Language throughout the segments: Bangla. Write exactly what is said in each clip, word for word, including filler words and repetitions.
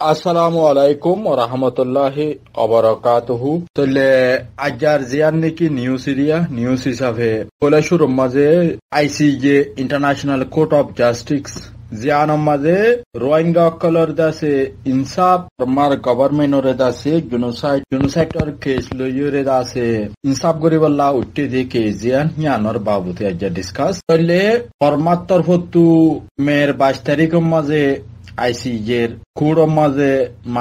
আসসালামু আলাইকুম ওয়া রাহমাতুল্লাহি ওয়া বারাকাতুহু। তাহলে আজার জিয়ান নাকি নিউজ এরিয়া নিউজ হিসাবে বলে শুরুর মাঝে ICJ international court of justice জিয়ানোর মাঝে রোহিঙ্গা কলর দাসে ইনসাফ মার গভর্নমেন্টরে দাসে জেনোসাইড জেনোসাইডর কেস লইরে দাসে ইনসাফ গরিবল্লা উঠতে দেখে জিয়ান ইয়ানোর বাবুতে আজা ডিসকাস তাহলে ফরমাত তরফতু মের বাইশ তারিখের মাঝে আইসিজের কুড়োর মাঝে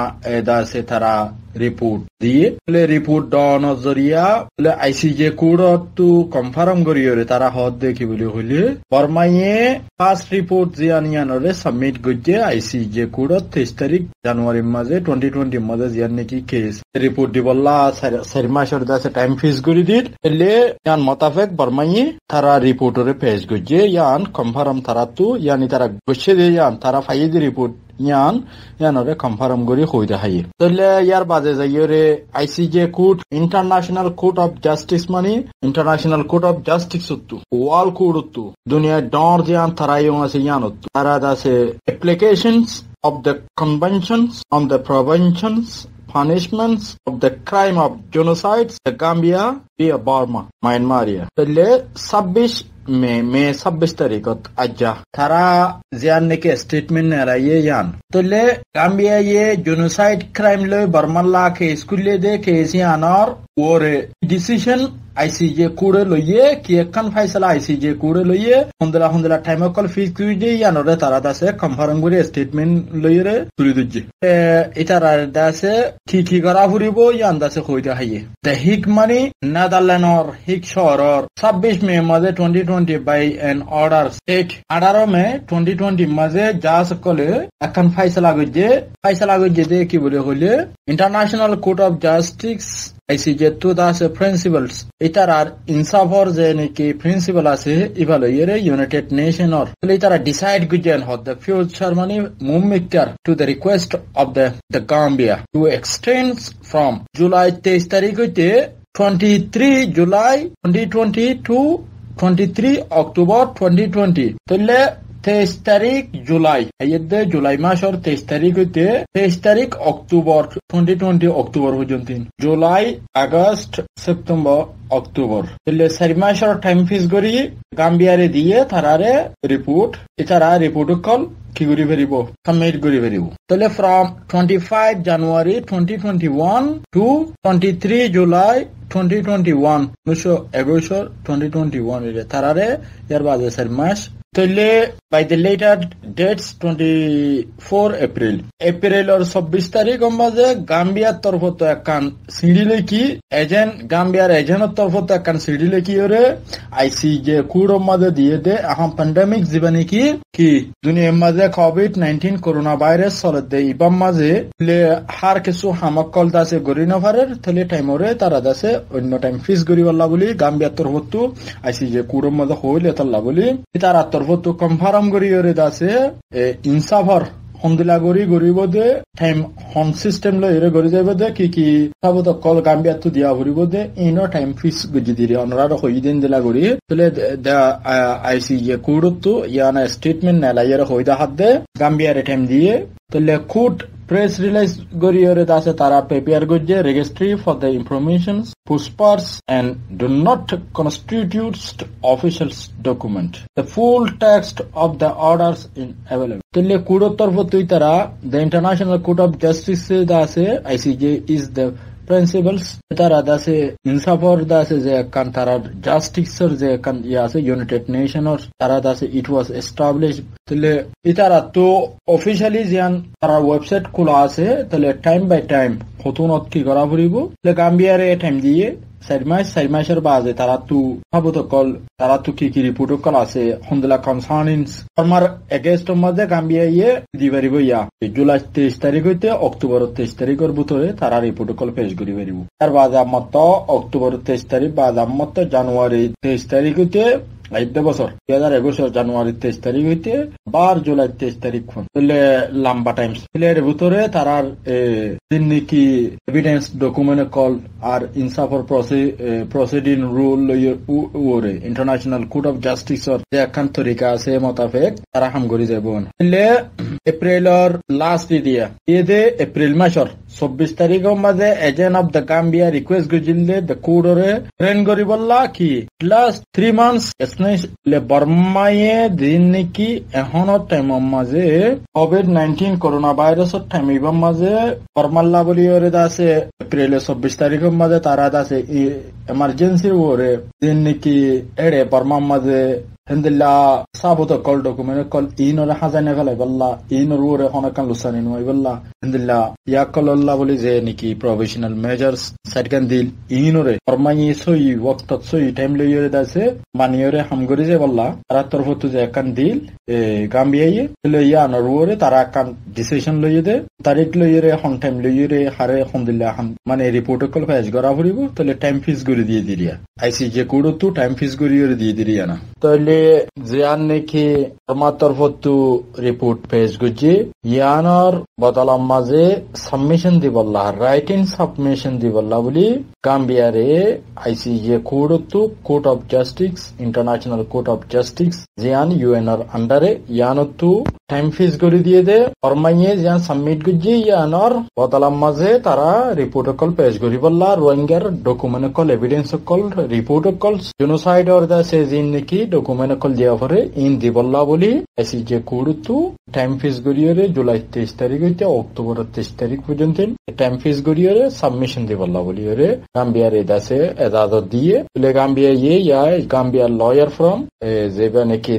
দাসে তারা রিপোর্ট দিয়ে রিপোর্ট দেওয়ানোর জরিয়া বলে আইসিজে কুড়ত তু কনফার্ম করিয়রে তারা হদ দেখি বলে হইলে বর্মাইয়ে ফার্স্ট রিপোর্ট জিয়ানিয়ানরে সাবমিট করছে আইসিজে কুড়ত তেইশ তারিখ জানুয়ারির মাঝে টোয়েন্টি টোয়েন্টির মাঝে জিয়ান নাকি কেস রিপোর্ট দি বললা চারি মাসের দাসে টাইম ফিক্স করে দিল এলে ইয়ান মোতাবেক বর্মাইয়ে তারা রিপোর্টরে পেশ করছে ইয়ান কনফার্ম তারা তু ইয়ানি তারা গছে দিয়ে ইয়ান তারা ফাইয়ে দি রিপোর্ট ইয়ান ইয়ানরে কনফার্ম করে হই দেখাইয়ে তাহলে ইয়ার বাজে যাইরে ICJ court international court of justice মানে ইন্টারন্যাশনাল কোর্ট অফ জাস্টিস হতো ওয়াল কোর্ট হতো দুনিয়া ডর জিয়ান তারাইও আছে ইয়ান হতো তারা আছে applications of the conventions on the preventions punishments of the crime of genocide the Gambia via Burma Myanmar তাহলে ছাব্বিশ মে মে ছাব্বিশ তারিখত আজ্জা তারা জিয়ান নাকি স্টেটমেন্ট নেরাইয়ে ইয়ান তাহলে গাম্বিয়া ইয়ে জেনোসাইড ক্রাইম লই বর্মাল্লা কে স্কুলে দে কেসি আনার ওরে ডিসিশন আইসিজে কুড়ে লইয়ে কি একখান ফাইসলা আইসিজে কুড়ে লইয়ে হন্দলা হন্দলা টাইম কল ফিক্স করে দিয়ে ইয়ানরে তারা দাসে কনফার্ম করে স্টেটমেন্ট লইরে তুলি দিচ্ছে এটার দাসে কি কি করা ফুরিব ইয়ান দাসে কইতে হাইয়ে দ্য হিক মানি নেদারল্যান্ডর হিক শহরর ছাব্বিশ মে মাঝে twenty twenty by an order state আঠারো মে টোয়েন্টি টোয়েন্টি মাঝে যা সকলে একখান ফাইসলা গইছে ফাইসলা গইছে দে কি বলে হইলে international court of justice ICJ টু দাসে প্রিন্সিপালস এটার আর ইনসাফর যে নাকি প্রিন্সিপাল আছে ইভালো ইয়েরে ইউনাইটেড নেশনর তারা ডিসাইড গুজেন হদ দ্য ফিউচার মানে মুভমেন্টার to the request of the the Gambia to extend from July তেইশ তারিখ হইতে twenty three July twenty twenty to twenty three October twenty twenty তাহলে তেইশ তারিখ জুলাই এদের জুলাই মাসের তেইশ তারিখ হইতে তেইশ তারিখ অক্টোবর টোয়েন্টি টোয়েন্টি অক্টোবর পর্যন্ত জুলাই আগস্ট সেপ্টেম্বর অক্টোবর তাহলে চারি মাসের টাইম ফিক্স করি গাম্বিয়ারে দিয়ে তারারে রিপোর্ট এছাড়া রিপোর্ট কল কি করি ফেরিব সাবমিট করি ফেরিব তাহলে from twenty five January twenty twenty one to twenty three July twenty twenty one উনিশশো একুশ টোয়েন্টি টোয়েন্টি ওয়ান তারারে ইয়ার বাজে চারি মাস তাহলে by the letter dates twenty four April এপ্রিলের চব্বিশ তারিখ মাঝে গাম্বিয়ার তরফত একখান সিঁড়ি লেখি এজেন্ট গাম্বিয়ার এজেন্টের তরফত একখান সিঁড়ি লেখি ওরে আইসি যে কুড়োর মাঝে দিয়ে দে এখন প্যান্ডামিক জীবনে কি কি দুনিয়ার মাঝে কোভিড নাইন্টিন করোনা ভাইরাস চলে দে ইবাম মাঝে হার কিছু হামকল দাসে গড়ি নভারের তাহলে টাইমরে তারা দাসে অন্য টাইম ফিস গড়ি বললা বলি গাম্বিয়ার তরফত আইসি যে কুড়োর মাঝে হইলে তাল্লা বলি তারা তরফত কনফার্ম করি ওরে দাসে ইনসাফর হন্দিলা গড়ি গড়িব দে টাইম হন সিস্টেম লই এরে গড়ি যাইব দে কি কি সাবত কল গাম্বিয়া তো দিয়া ভরিব দে ইনো টাইম ফিক্স গজি দিরে অনরার হই দিন দিলা গড়ি তলে দা আইসি যে কুড়ত ইয়ানা স্টেটমেন্ট নালাইয়ের হইদা হাত দে গাম্বিয়ারে টাইম দিয়ে তলে কুট প্রেস রিলিজ গরিয়রে দাসে তারা প্রিপেয়ার করছে registry for the information purposes and do not constitute official document the full text of the orders in available তাহলে কুড়োর তরফ তুই তারা the international court of justice দাসে আইসিজে ইজ দ্য প্রিন্সিপালস তারা দাসে ইনসাফর দাসে যে কান তারা জাস্টিসের যে কান ইয়ে আছে ইউনাইটেড নেশনর তারা দাসে ইট ওয়াজ এস্টাবলিশ তাহলে ইতারা তো অফিসিয়ালি যেন তারা ওয়েবসাইট খোলা আছে তাহলে টাইম বাই টাইম হতুনত কি করা ফুরিব তাহলে গাম্বিয়ারে টাইম দিয়ে চারি মাস চারি মাসের বাজে তারা তো ভাবত কল তারা তো কি কি রিপোর্ট কল আছে হন্দলা কনসার্নিংস আমার এগেস্ট মধ্যে গাম্বিয়া ইয়ে দি পারিব ইয়া জুলাই তেইশ তারিখ হইতে অক্টোবর তেইশ তারিখের ভিতরে তারা রিপোর্ট কল পেশ করি পারিব তার বাজে মত অক্টোবর তেইশ তারিখ বাজে মত জানুয়ারি তেইশ তারিখ হইতে আইদ বছর দুই হাজার একুশ জানুয়ারি তেইশ তারিখ হইতে বার জুলাই তেইশ তারিখ তাহলে লম্বা টাইম এর ভিতরে তারার দিন নাকি এভিডেন্স ডকুমেন্ট কল আর ইনসাফর প্রসিডিং রুল ওরে ইন্টারন্যাশনাল কোর্ট অফ জাস্টিসর যে একখান তরিকা আছে মোতাবেক তারা হাম করি যাব তাহলে এপ্রিলর লাস্ট দিয়া এদে এপ্রিল মাসর চব্বিশ তারিখের মাঝে agent of the Gambia request গজিলে দ্য কুডরে ট্রেন করি বললা কি লাস্ট থ্রি মান্থস বর্মায়ে দিন নাকি এখনো টাইমের মাঝে কোভিড নাইন্টিন করোনা ভাইরাসের টাইমের মাঝে ফরমাল্লা বলি ওরে আছে এপ্রিলের চব্বিশ তারিখের মাঝে তারা আছে এমার্জেন্সি ওরে দিন নাকি এড়ে বর্মার মাঝে হেন্দিল্লা সাবত কল ডকুমেন্ট কল ইনরে হাজানে ফেলাই বললা ইনর ওরে অনেক লুসানি নয় বললা হেন্দিল্লা ইয়াক কল্লা বলি যে নাকি প্রফেশনাল মেজার্স সাইডকান দিল ইনরে ফরমাই সই ওয়াক্ত সই টাইম লইরে দাসে মানিয়রে হামগরি যে বললা তারা তরফত যে একান দিল গাম্বিয়াই লইয়া নর ওরে তারা একান ডিসিশন লইয়ে দে তারিখ লইরে হন টাইম লইরে হারে হেন্দিল্লা মানে রিপোর্ট কল পেজ করা পড়িব তাহলে টাইম ফিক্স করে দিয়ে দিরিয়া আইসিজে কোড তো টাইম ফিক্স করে দিয়ে দিরিয়া না তাহলে জিয়ান নাকি আমার তরফতু রিপোর্ট পেশ গুজি ইয়ানোর বদলাম মাঝে সাবমিশন দিবল্লা রাইটিং সাবমিশন দিবল্লা বলি গাম্বিয়ারে আইসিজে কোর্টু court of justice international court of justice জিয়ান ইউএনআর আন্ডারে ইয়ানতু টাইম ফিক্স করে দিয়ে দে ফরমাইয়ে জিয়ান সাবমিট গুজি ইয়ানোর বদলাম মাঝে তারা রিপোর্ট কল পেশ করি বললা রোহিঙ্গার ডকুমেন্ট কল এভিডেন্স কল রিপোর্ট কল জেনোসাইড অর দা সে জিন নাকি ডকুমেন্ট কল দিয়া পরে ইন দিবল্লা বলি আইসিজে কোর্টু টাইম ফিক্স গড়িয়ে জুলাই তেইশ তারিখ হইতে অক্টোবর তেইশ তারিখ পর্যন্ত টাইম ফিক্স গড়িয়ে সাবমিশন দিবল্লা বলি ওরে গাম্বিয়ার এদাসে এজাজত দিয়ে বলে গাম্বিয়া ইয়ে ইয়া গাম্বিয়ার লয়ার ফ্রম যেবা নাকি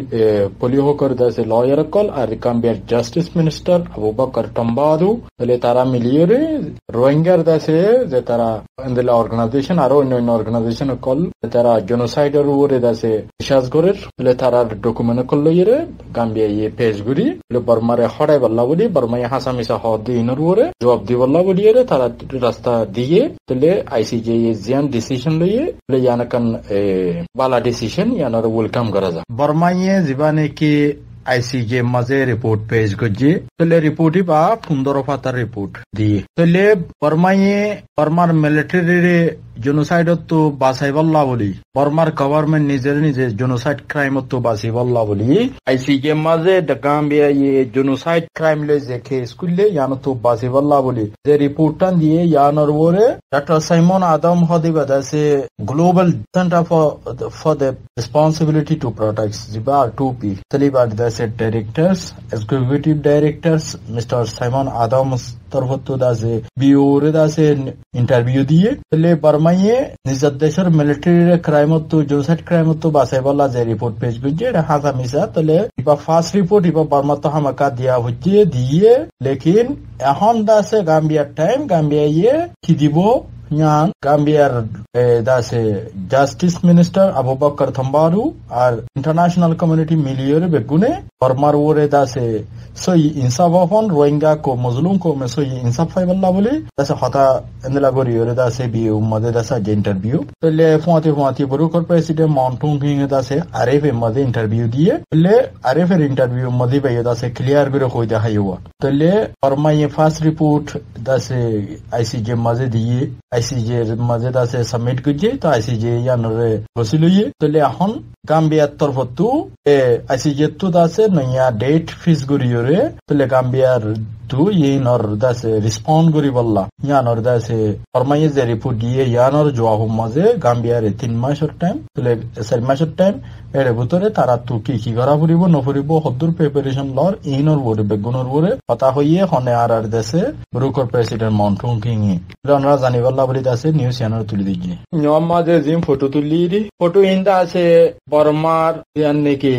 পলিও করে দাসে লয়ার কল আর গাম্বিয়ার justice minister Abu Bakr Tambadou বলে তারা মিলিয়ে রে রোহিঙ্গার দাসে যে তারা অর্গানাইজেশন আরো অন্য অন্য অর্গানাইজেশন কল তারা জেনোসাইডের উপরে দাসে বিশ্বাস করে বলে তারা ডকুমেন্ট কল লইয়ে রে গাম্বিয়া ইয়ে পেশ গুড়ি বর্মারে হড়াই বল্লা বলি বর্মায় হাসা মিশা হওয়া দিনের উপরে জবাব দি বল্লা বলি রে তারা রাস্তা দিয়ে তাহলে আইসিজে জিয়ান ডিসিশন লইয়ে বলে ইয়ানাকান বালা ডিসিশন ইয়ানার ওয়েলকাম করা যায় বর্মাইয়ে যিবা নাকি আইসিজে মাঝে রিপোর্ট পেশ করছে তাহলে রিপোর্টই বা পনেরো পাতার রিপোর্ট দিয়ে তাহলে বর্মাইয়ে বর্মার মিলিটারি জেনোসাইড তো বাঁচাই বল্লা বলি বর্মার গভর্নমেন্ট নিজের নিজে জেনোসাইড ক্রাইম তো বাঁচাই বল্লা বলি আইসিজে মাঝে গাম্বিয়া ইয়ে জেনোসাইড ক্রাইম লে যে কেস করলে ইয়ানো তো বাঁচাই বল্লা বলি যে রিপোর্টটা দিয়ে ইয়ানোর ওরে ডক্টর সাইমন আদম হদিবাদ আছে global centre for for the responsibility to protect জিবা টু পি তালিবাদ আছে directors executive directors mister Simon Adam তরফত দাসে বিওরে দাসে ইন্টারভিউ দিয়ে তাহলে বর্মাইয়ে নিজের দেশের মিলিটারি ক্রাইম তো জেনোসাইড ক্রাইম তো বাঁচাই বলা যে রিপোর্ট পেশ করছে এটা হাসা মিশা তাহলে ইবা ফার্স্ট রিপোর্ট ইবা বর্মা তো হামাকা দিয়া হচ্ছে দিয়ে লেকিন এখন দাসে গাম্বিয়ার টাইম গাম্বিয়া ইয়ে কি দিব ইয়ান গাম্বিয়ার দাসে justice minister Abu Bakr Tambadou আর ইন্টারন্যাশনাল কমিউনিটি মিলিয়রে বেগুনে বর্মার ওরে দাসে সই ইনসাফ হন রোহিঙ্গা কো মজলুম কো মে সই ইনসাফ ফাই বল্লা বলি দাসে হতা এন্দলা গরি ওরে দাসে বিউ মদে দাসা যে ইন্টারভিউ তাহলে ফুয়াতি ফুয়াতি বরুকর প্রেসিডেন্ট মাউন্টুং কিং দাসে আরএফ এর মদে ইন্টারভিউ দিয়ে তাহলে আরএফ এর ইন্টারভিউ মদে বাই দাসে ক্লিয়ার করে কই দা হাইওয়া তাহলে বর্মায়ে ফার্স্ট রিপোর্ট দাসে আইসিজে মাঝে দিয়ে আইসিজে মাঝে দাসে সাবমিট করছে তো আইসিজে ইয়ানরে বসিলইয়ে তাহলে এখন গাম্বিয়ার তরফতু এ আইসিজে তো দাসে নয়া ডেট ফিক্স করিয়রে তাহলে গাম্বিয়ার তু ইনর দাসে রেসপন্ড করি বললা ইয়ানর দাসে ফরমাইয়ে যে রিপোর্ট দিয়ে ইয়ানর জবাব মাঝে গাম্বিয়ার তিন মাসের টাইম তাহলে চার মাসের টাইম এর ভিতরে তারা তু কি কি করা ফুরিব নফুরিব হদ্দুর প্রিপারেশন লর ইনর বরে বেগুনর বরে কথা হইয়ে হনে আর আর দেশে ব্রুকর প্রেসিডেন্ট মাউন্টুং কিং আমরা জানি বললা বলি দাসে নিউজ চ্যানেল তুলি দিজি নিয়ম মাঝে জিম ফটো তুলি দি ফটো ইন্দা আছে বর্মার ইয়ান নাকি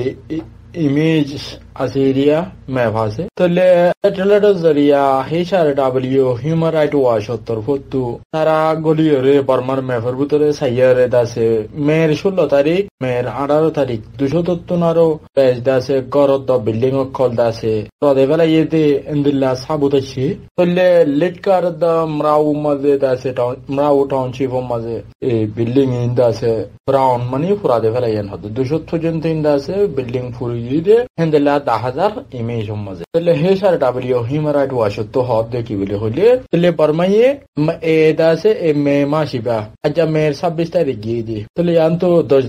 ইমেজ আছে এরিয়া ম্যাপ আছে তাহলে স্যাটেলাইটের জরিয়া হেসার ডাব্লিউ হিউম্যান রাইট ওয়াচ তরফতু তারা গলিয়রে বর্মার ম্যাপের ভিতরে সাইয়ারে দাসে মের ষোলো তারিখ মের আঠারো তারিখ দুশো তত্তনারো পেজ দাসে গরত বিল্ডিং কল দাসে রদে বেলা ইয়েতে ইন্দিল্লা সাবুত আছে তাহলে লেটকার দা মরাউ মাঝে দাসে মরাউ টাউনশিপ মাঝে এই বিল্ডিং ইন দাসে ব্রাউন মানে ফুরাদে বেলা ইয়েন হতো দুশো পর্যন্ত ইন দাসে বিল্ডিং ফুরিয়ে দে হিন্দিল্লা দা হাজার ইমেজ মাঝে তাহলে হে সার ডাব্লিউ হিউম্যান রাইট ওয়াচ তো হদ দেখি বলে হলে তাহলে বর্মাইয়ে এ দাসে এ মে মাসিবা আচ্ছা মেয়ের ছাব্বিশ তারিখ গিয়ে দিয়ে তাহলে ইয়ান তো দশ দিন আগে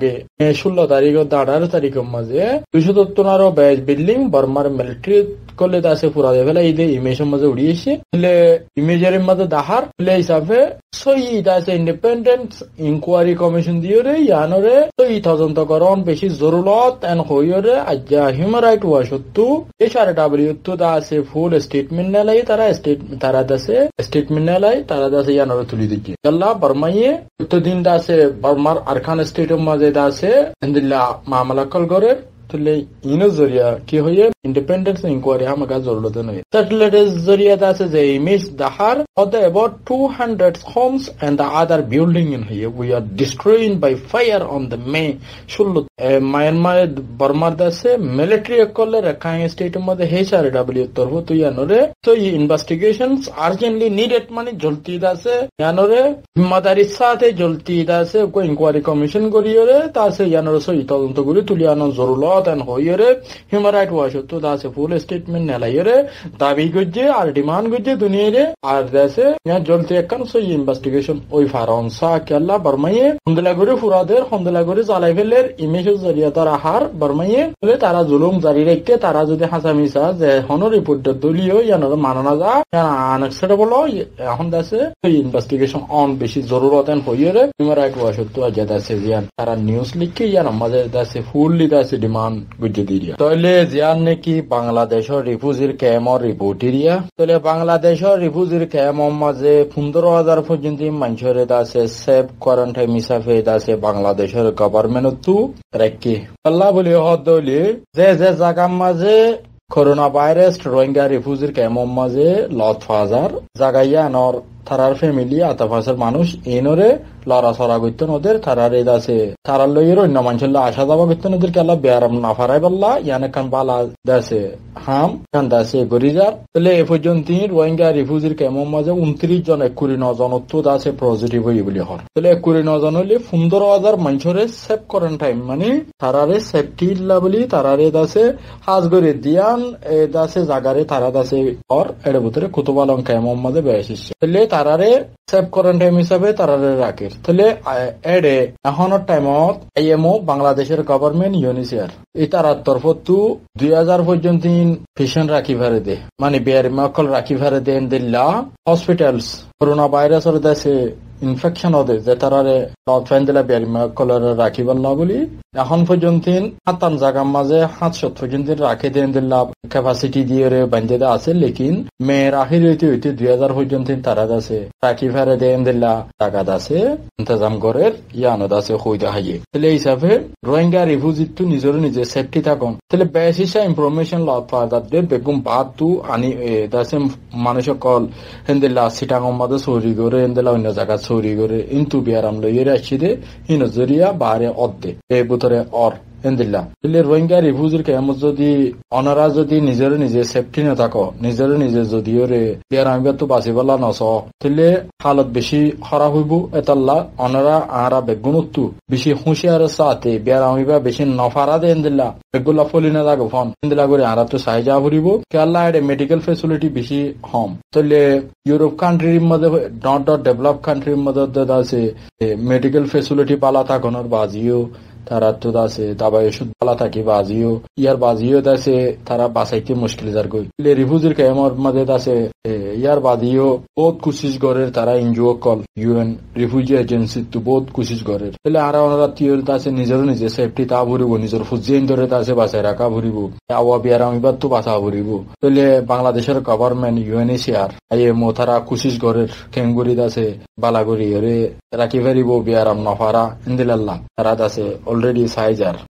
ষোলো তারিখ আঠারো তারিখের মাঝে দুইশো সত্তর আরো বেশ বিল্ডিং বর্মার মিলিটারি করলে আছে পুরা দেবে এই যে ইমেজের মাঝে উড়িয়েছে হলে ইমেজের মাঝে দাহার হলে হিসাবে সই আছে ইন্ডিপেন্ডেন্ট ইনকোয়ারি কমিশন দিয়ে রে ইয়ানরে সই তদন্তকরণ বেশি জরুরত এন হইরে আজ্ঞা হিউম্যান রাইট ওয়া সত্তু এই সারে ডাব্লিউ তো দা আছে ফুল স্টেটমেন্ট নেলাই তারা স্টেট তারা দাসে স্টেটমেন্ট নেলাই তারা দাসে ইয়ানরে তুলি দিচ্ছে আল্লাহ বর্মাইয়ে তো দিন দা আছে বর্মার আরখান স্টেটের মাঝে দা আছে ইন্দিল্লা মামলা কল করে তুলে ইনো জরিয়া কি হয়ে ইন্ডিপেন্ডেন্স ইনকোয়ারি আমাকে জরুরত নেই স্যাটেলাইটের জরিয়া আছে যে ইমেজ দাহার of the about two hundred homes and the other building in here we are destroying by fire on the May ষোলো মায়ানমার বর্মার দাসে মিলিটারি করলে রাখাইন স্টেটের মধ্যে হেসারে ডাব্লিউ তরফ তো ইয়ানরে তো এই ইনভেস্টিগেশনস আর্জেন্টলি নিডেড মানে জলতি দাসে ইয়ানরে জিম্মাদারির সাথে জলতি দাসে কো ইনকোয়ারি কমিশন করিয়রে তাসে ইয়ানরে সই তদন্ত করে তুলিয়ানো জরুরত এন হইরে হিউম্যান রাইট ওয়াচ তো দাসে ফুল স্টেটমেন্ট নেলাইরে দাবি গজ্জে আর ডিমান্ড গজ্জে দুনিয়ারে আর দাসে ইয়া জলতি একখান সই ইনভেস্টিগেশন ওই ফারংসা কেলা বর্মাইয়ে হন্দলা করে ফুরাদের হন্দলা করে জ্বালাই ফেলের ইমেজের জরিয়া তারা হার বর্মাইয়ে বলে তারা জুলুম জারি রেখে তারা যদি হাসা মিসা যে হন রিপোর্ট দলীয় ইয়ানোর মানানা যা আনএক্সেপ্টেবল এখন দাসে ওই ইনভেস্টিগেশন অন বেশি জরুরত এন হইরে হিউম্যান রাইট ওয়াচ তো আজ দাসে জিয়ান তারা নিউজ লিখে ইয়ান আমাদের দাসে ফুললি দাসে ডিমান্ড গজ্জে দিয়া তাহলে জিয়ান নাকি বাংলাদেশের রিফিউজির ক্যাম্পর রিপোর্ট দিয়া তাহলে বাংলাদেশের রিফিউজির ক্যাম্পর মাঝে পনেরো হাজার পর্যন্ত মানুষের আছে সেফ কোয়ারেন্টাইন হিসাবে আছে বাংলাদেশের গভর্নমেন্ট তু রাখি আল্লাহ বলি হদলি যে যে জায়গার মাঝে করোনা ভাইরাস রোহিঙ্গা রিফিউজির ক্যাম্পর মাঝে লত হাজার জাগাইয়া নর তারার ফ্যামিলি আতাফাসের মানুষ এনরে লড়াছড়া করতেন ওদের তারার এদ আছে তারার লইয়ের অন্য মানুষের আসা যাওয়া করতেন ওদের কেলা বেয়ারাম না ফারাই পাল্লা ইয়ান খান বালা দাসে হাম খান দাসে গরিজার তাহলে এ পর্যন্ত রোহিঙ্গা রিফিউজির ক্যাম্পর মাঝে উনত্রিশ জন একুরি নজন তো দাসে পজিটিভ হই বলি হর তাহলে একুরি নজন হলে পনেরো হাজার মানুষের সেফ কোয়ারেন্টাইন মানে তারারে সেফটি ইল্লা বলি তারারে দাসে হাজ করে দিয়ান এ দাসে জাগারে তারা দাসে হর এর ভিতরে কুতুবালং ক্যাম্পর মাঝে বেশ তাহলে তারারে সেফ কোয়ারেন্টাইন হিসাবে তারারে রাখে তাহলে এডে এখনের টাইমত আইএমও বাংলাদেশের গভর্নমেন্ট ইউনিসিয়ার এই তারার তরফ তু দুই হাজার পর্যন্ত পেশেন্ট রাখি ভারে দে মানে বেয়ারি মকল রাখি ভারে দেন দিল্লা হসপিটালস করোনা ভাইরাসের দেশে ইনফেকশন হতে যে তারারে ফ্যান দিলা বেয়ারি মকল রাখি পাল্লা বলি এখন পর্যন্ত সাতান জায়গার মাঝে সাতশত পর্যন্ত রাখি দেন দিল্লা ক্যাপাসিটি দিয়ে বান্ধে আছে লেকিন মেয়ের আখির হইতে হইতে দুই হাজার পর্যন্ত তারা আছে রাখি ভারে দেন দিল্লা টাকা আছে ইন্তজাম করে ইয়ানত আছে হইতে হাইয়ে তাহলে এই হিসাবে রোহিঙ্গা রিফিউজির তো নিজের নিজে সেফটি থাকুন তাহলে বেশ হিসা ইনফরমেশন ল পাওয়া যাবে বেগুম বাদ তু আনি দাসে মানুষ কল হেন্দিল্লা সিটাঙ্গর মাঝে চৌরি করে হেন্দিল্লা অন্য জায়গা চৌরি করে ইন্তু বিয়ারাম লইয়ে আসছি দে হিন জরিয়া বাহারে অর্ধে এই বুতরে অর হেন্দিল্লা তাহলে রোহিঙ্গা রিফিউজির ক্যাম্প যদি অনারা যদি নিজের নিজে সেফটি না থাকো নিজের নিজে যদি ওরে বিয়ারাম তো বাঁচি বলা নস তাহলে হালত বেশি খারাপ হইব এতাল্লা অনারা আহারা বেগুনত্তু বেশি হুঁশিয়ার সাথে বিয়ারাম বেশি নফারা দে হেন্দিল্লা বেগুলা ফলি না থাকো ফোন হেন্দিল্লা করে আহারা তো সাহায্য ভরিব কেলা এটা মেডিকেল ফেসিলিটি বেশি হম তাহলে ইউরোপ কান্ট্রির মধ্যে নট ডেভেলপ কান্ট্রির মধ্যে আছে মেডিকেল ফেসিলিটি পালা থাকনোর বাজিও তারা তো আছে দাবাই ওষুধ পালা থাকি বাজিও ইয়ার বাজিও আছে তারা বাঁচাইতে মুশকিল যার গই রিফিউজির ক্যাম্পর মধ্যে আছে ইয়ার বাদিও বহুত কোশিশ করে তারা এনজিও কল ইউএন রিফিউজি এজেন্সি তো বহুত কোশিশ করে তাহলে আর ওনারা তিয়র আছে নিজের নিজে সেফটি তা ভরিব নিজের ফুজিন ধরে আছে বাঁচাই রাখা ভরিব আওয়া বিয়ার আমিবার তো বাঁচা ভরিব তাহলে বাংলাদেশের গভর্নমেন্ট ইউএনএইচসিআর আইএমও তারা কোশিশ করে কেঙ্গুরিদ আছে বালাগুড়ি রাখি ফেরিব বিয়ারাম নফারা ইন্দিল্লাহ তারা আছে অলরেডি সাইজার